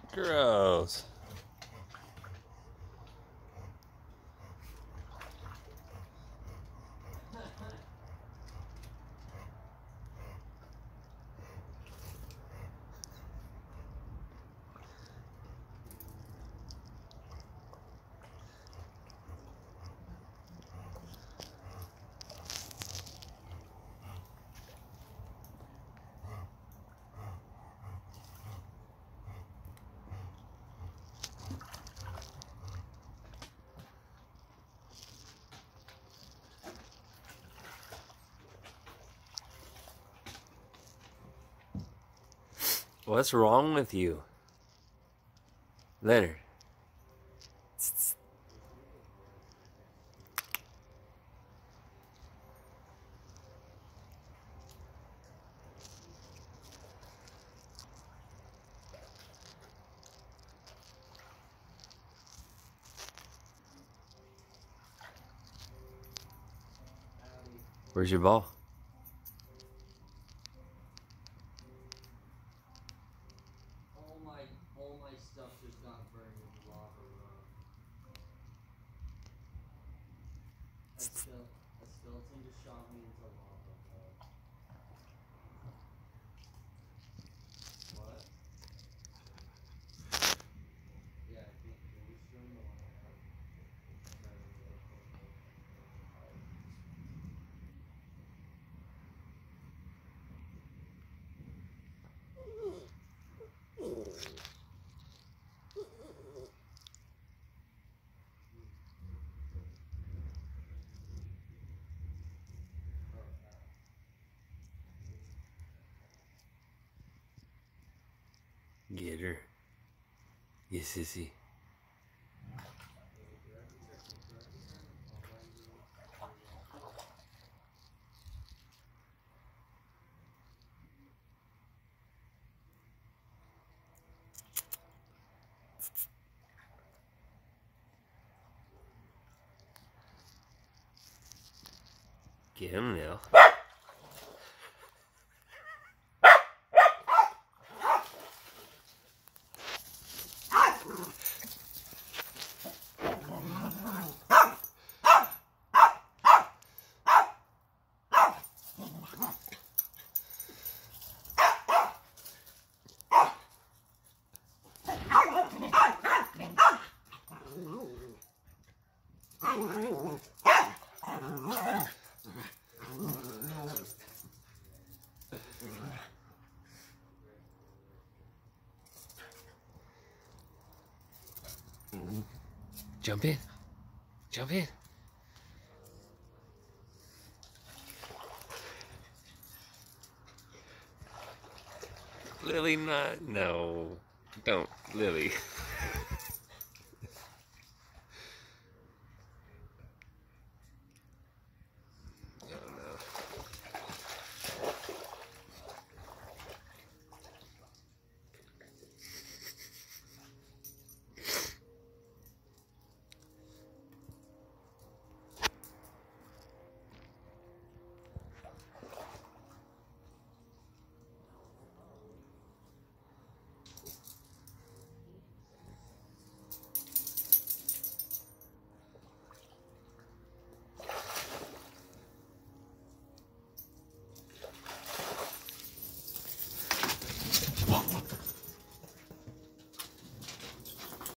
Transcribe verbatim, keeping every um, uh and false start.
Gross. What's wrong with you? Leonard. Where's your ball? All my, all my stuff just got burned with lava. A, skele a skeleton just shot me into lava. What? Yeah, I think it was showing the one I have. Get her. You sissy. Get him now. Jump in. Jump in. Lily, not. No. Don't. Lily.